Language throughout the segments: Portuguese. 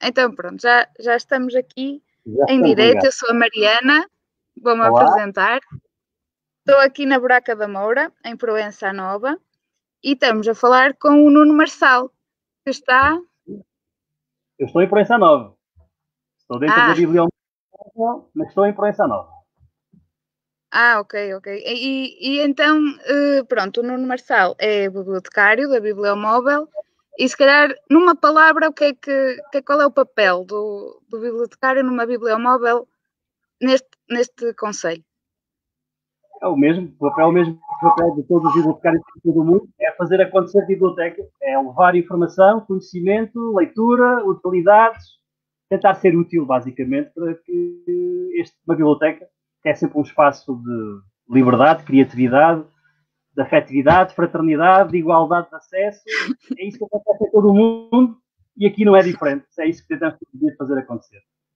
Então pronto, já estamos aqui Já em estamos direto. ligados. Eu sou a Mariana, vou-me Olá. apresentar. Estou aqui na Buraca da Moura, em Proença Nova, e estamos a falar com o Nuno Marçal, que está... Eu estou em Proença Nova. Estou dentro da biblioteca, mas estou em Proença Nova. Ok. E então, pronto, o Nuno Marçal é bibliotecário da Bibliomóvel. E se calhar, numa palavra, qual é o papel do bibliotecário numa bibliomóvel neste concelho? É o mesmo papel de todos os bibliotecários de todo o mundo, é fazer acontecer a biblioteca, é levar informação, conhecimento, leitura, utilidades, tentar ser útil, basicamente, para que uma biblioteca, que é sempre um espaço de liberdade, de criatividade, de afetividade, de fraternidade, de igualdade de acesso, é isso que acontece em todo o mundo e aqui não é diferente, é isso que tentamos fazer acontecer.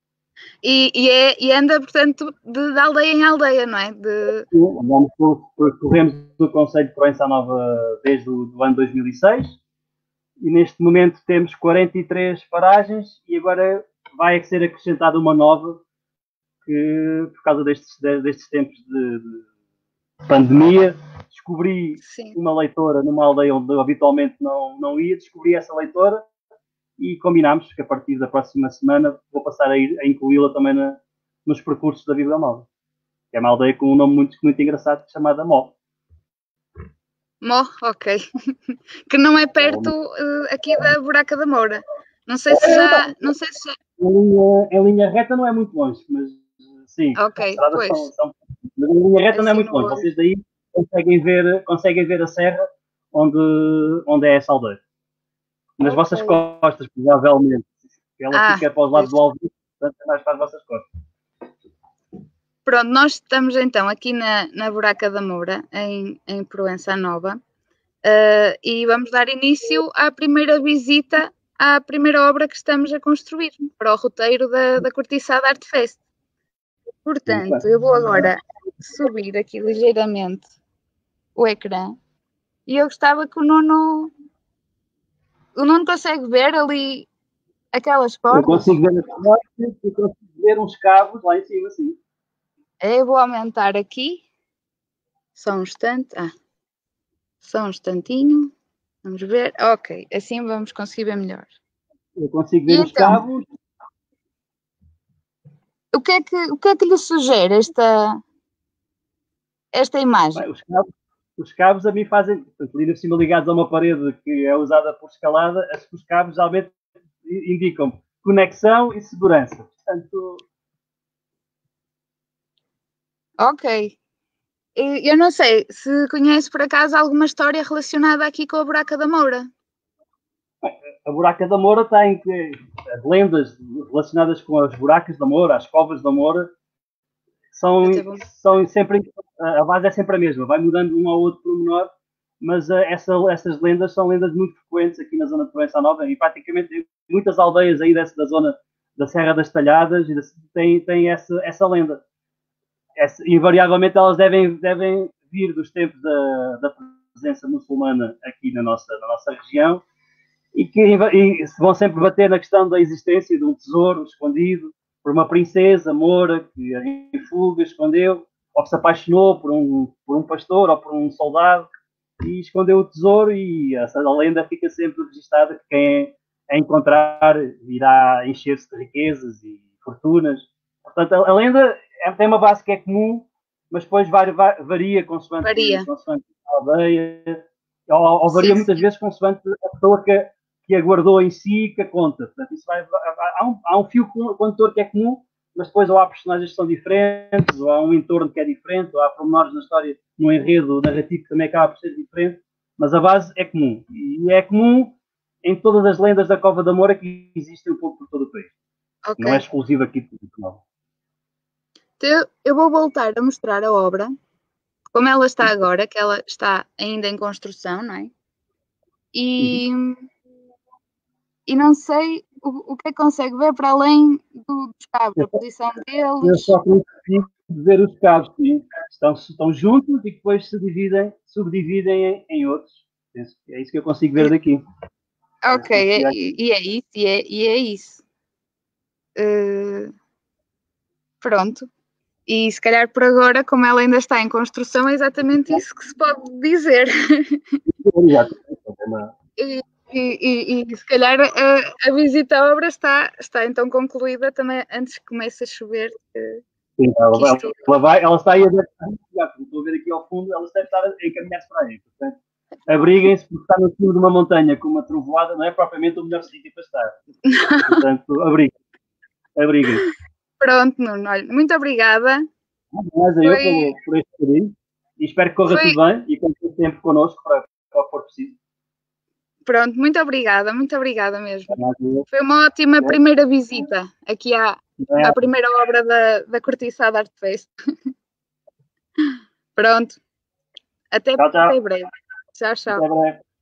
E anda, portanto, de aldeia em aldeia, não é? Corremos do Conselho de Proença Nova desde o ano 2006 e neste momento temos 43 paragens e agora vai ser acrescentada uma nova que, por causa destes tempos de pandemia, descobri uma leitora numa aldeia onde eu habitualmente não ia, descobri essa leitora e combinámos que a partir da próxima semana vou passar a incluí-la também nos percursos da Bibliomóvel. Que é uma aldeia com um nome muito engraçado chamada Mó. Mó, ok. Que não é perto aqui da Buraca da Moura. Não sei se já... Em linha reta não é muito longe, mas sim, okay, as estradas pois. são... Mas em linha reta assim não é muito longe. Vocês daí conseguem ver a serra onde é essa aldeia. Nas vossas costas, provavelmente. Ela fica para os lados do Alvim, portanto é mais para as vossas costas. Pronto, nós estamos então aqui na Buraca da Moura, em Proença Nova, e vamos dar início à primeira visita à primeira obra que estamos a construir, para o roteiro da Cortiçada Art Fest. Portanto, eu vou agora subir aqui ligeiramente o ecrã e eu gostava que o Nuno consegue ver ali aquelas portas. Eu consigo ver as portas e consigo ver uns cabos lá em cima, sim. Eu vou aumentar aqui, só um instante, só um instantinho, vamos ver, ok, assim vamos conseguir ver melhor. Eu consigo ver os cabos. O que é que lhe sugere esta imagem? Bem, os cabos a mim fazem, portanto, ali por cima ligados a uma parede que é usada por escalada, os cabos geralmente indicam conexão e segurança. Portanto... Ok. Eu não sei se conhece por acaso alguma história relacionada aqui com a Buraca da Moura. A Buraca da Moura tem as lendas relacionadas com as buracas da Moura, as covas da Moura, são sempre, a base é sempre a mesma, vai mudando um ao outro pormenor, mas essas lendas são lendas muito frequentes aqui na zona de Proença Nova e praticamente muitas aldeias aí da zona da Serra das Talhadas têm essa lenda. Invariavelmente elas devem vir dos tempos da presença muçulmana aqui na nossa região e vão sempre bater na questão da existência de um tesouro escondido por uma princesa moura que em fuga escondeu, ou que se apaixonou por um pastor ou por um soldado e escondeu o tesouro e essa lenda fica sempre registada que quem a encontrar irá encher-se de riquezas e fortunas. Portanto, a lenda tem uma base que é comum, mas depois varia consoante a aldeia, ou varia muitas vezes consoante a pessoa que a guardou em si e que a conta. Portanto, há um fio condutor que é comum, mas depois ou há personagens que são diferentes, ou há um entorno que é diferente, ou há pormenores na história, no enredo narrativo que também acaba por ser diferente, mas a base é comum. E é comum em todas as lendas da Cova da Moura que existem um pouco por todo o país. Okay. Não é exclusivo aqui de Portugal. Então, eu vou voltar a mostrar a obra, como ela está agora, que ela está ainda em construção, não é? E não sei o que é que consegue ver para além dos cabos, a posição deles. Eu só consigo ver os cabos, sim. Estão juntos e depois subdividem em outros. É isso que eu consigo ver daqui. Ok, e é isso. Pronto. E se calhar por agora, como ela ainda está em construção, é exatamente isso que se pode dizer. E se calhar a visita à obra está então concluída também antes que comece a chover. Sim, ela está aí a ver, estou a ver aqui ao fundo, ela deve estar a encaminhar-se para aí. Portanto, abriguem-se, porque está no cimo de uma montanha com uma trovoada, não é propriamente o melhor sítio para estar. Portanto, abriguem-se. Pronto, Nuno, olha, muito obrigada. Mas eu por este carinho e espero que corra tudo bem e continue sempre connosco para o que for preciso. Pronto, muito obrigada mesmo. Foi uma ótima primeira visita aqui à primeira obra da Cortiçada Art Fest. Pronto, até breve. Tchau, tchau. Até breve.